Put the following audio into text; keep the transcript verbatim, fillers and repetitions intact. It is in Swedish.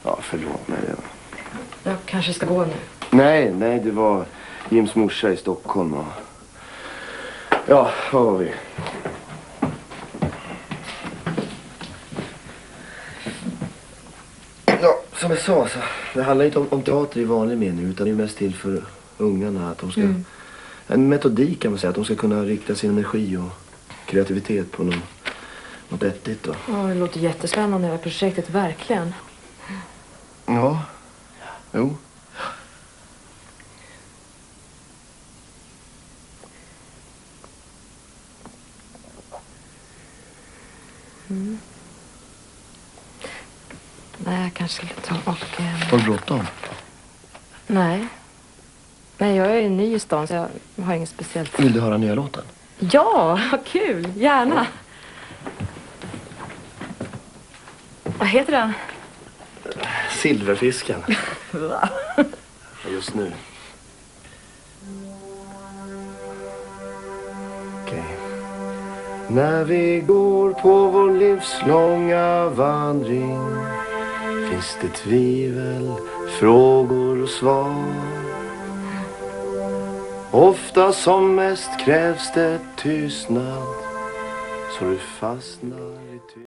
Ja, förlåt mig. Ja. Jag kanske ska gå nu. Nej, nej, det var Jims morsa i Stockholm. Och... Ja, vad var vi? Ja, som jag sa, så, det handlar inte om, om teater i vanlig mening, utan det är mest till för ungarna. Att de ska, mm. En metodik kan man säga, att de ska kunna rikta sin energi och kreativitet på något, något vettigt. Då. Ja, det låter jättespännande det här projektet, verkligen. Ja, jo. Mm. Nej, jag kanske skulle ta och... Eh... Har du bråttom? Nej. Nej, jag är ny i stan så jag har inget speciellt. Vill du höra nya låten? Ja, vad kul. Gärna. Ja. Vad heter den? Silverfisken. Just nu. Okej. Okay. När vi går på vår livslånga vandring finns det tvivel, frågor och svar. Ofta som mest krävs det tystnad så du fastnar i tystnad.